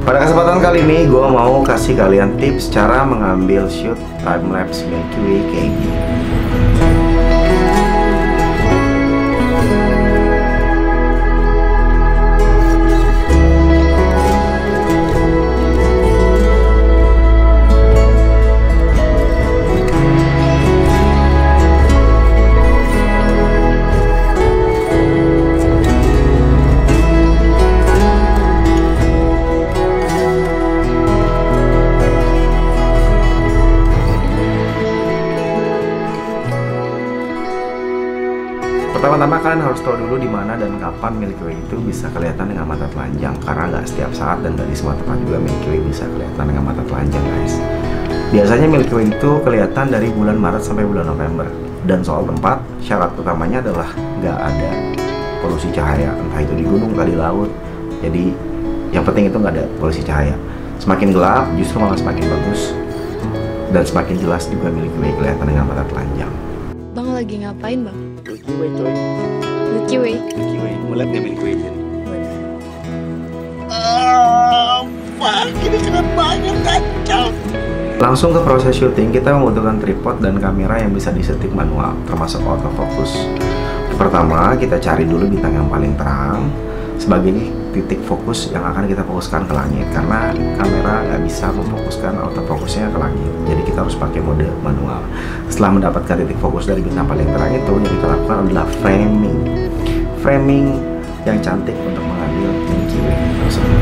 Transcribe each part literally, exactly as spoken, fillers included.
Pada kesempatan kali ini gue mau kasih kalian tips cara mengambil shoot timelapse Milky Way kayak gini. Pertama-tama kalian harus tahu dulu di mana dan kapan Milky Way itu bisa kelihatan dengan mata telanjang, karena nggak setiap saat dan dari semua tempat juga Milky Way bisa kelihatan dengan mata telanjang, guys. Biasanya Milky Way itu kelihatan dari bulan Maret sampai bulan November. Dan soal tempat, syarat utamanya adalah nggak ada polusi cahaya, entah itu di gunung atau di laut. Jadi yang penting itu nggak ada polusi cahaya. Semakin gelap justru malah semakin bagus, dan semakin jelas juga Milky Way kelihatan dengan mata telanjang. Bang lagi ngapain, Bang? Milky Way, coy. Milky Way. Milky Way. Mau lihat nggak Milky Way? Mana? Ah, fuck, ini keren banget, kacau. Langsung ke proses syuting, kita membutuhkan tripod dan kamera yang bisa disetik manual, termasuk autofocus. Pertama, kita cari dulu bintang yang paling terang sebagai titik fokus yang akan kita fokuskan ke langit, karena kamera nggak bisa memfokuskan autofokusnya ke langit, jadi kita harus pakai mode manual. Setelah mendapatkan titik fokus dari bintang paling terang itu, yang kita lakukan adalah framing framing yang cantik untuk mengambil Milky Way tersebut.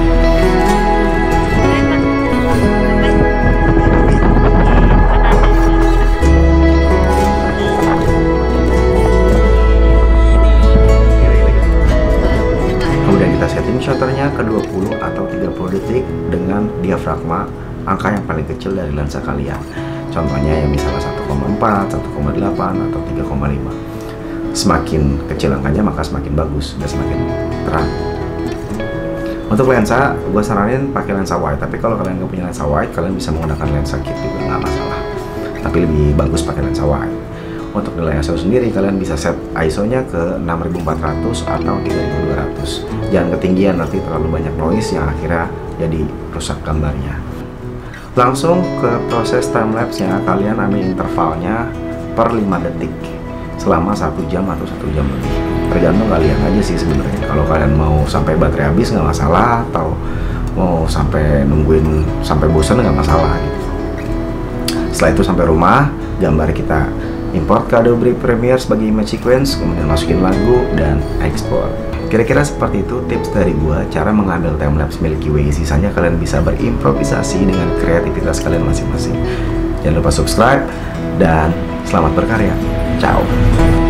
Kita setting shutternya ke dua puluh atau tiga puluh detik dengan diafragma angka yang paling kecil dari lensa kalian. Contohnya yang misalnya satu koma empat, satu koma delapan, atau tiga koma lima. Semakin kecil angkanya maka semakin bagus dan semakin terang. Untuk lensa, gue saranin pakai lensa wide. Tapi kalau kalian nggak punya lensa wide, kalian bisa menggunakan lensa kit juga nggak masalah. Tapi lebih bagus pakai lensa wide. Untuk nilai I S O sendiri, kalian bisa set I S O-nya ke enam ribu empat ratus atau tiga ribu dua ratus. Jangan ketinggian, nanti terlalu banyak noise yang akhirnya jadi rusak gambarnya. Langsung ke proses timelapse-nya, kalian ambil intervalnya per lima detik selama satu jam atau satu jam lebih. Tergantung kalian aja sih sebenarnya. Kalau kalian mau sampai baterai habis nggak masalah, atau mau sampai nungguin sampai bosan nggak masalah gitu. Setelah itu sampai rumah, gambar kita import ke Adobe Premiere sebagai image sequence, kemudian masukin lagu dan ekspor. Kira-kira seperti itu tips dari gua cara mengambil timelapse Milky Way. Sisanya kalian bisa berimprovisasi dengan kreativitas kalian masing-masing. Jangan lupa subscribe dan selamat berkarya. Ciao.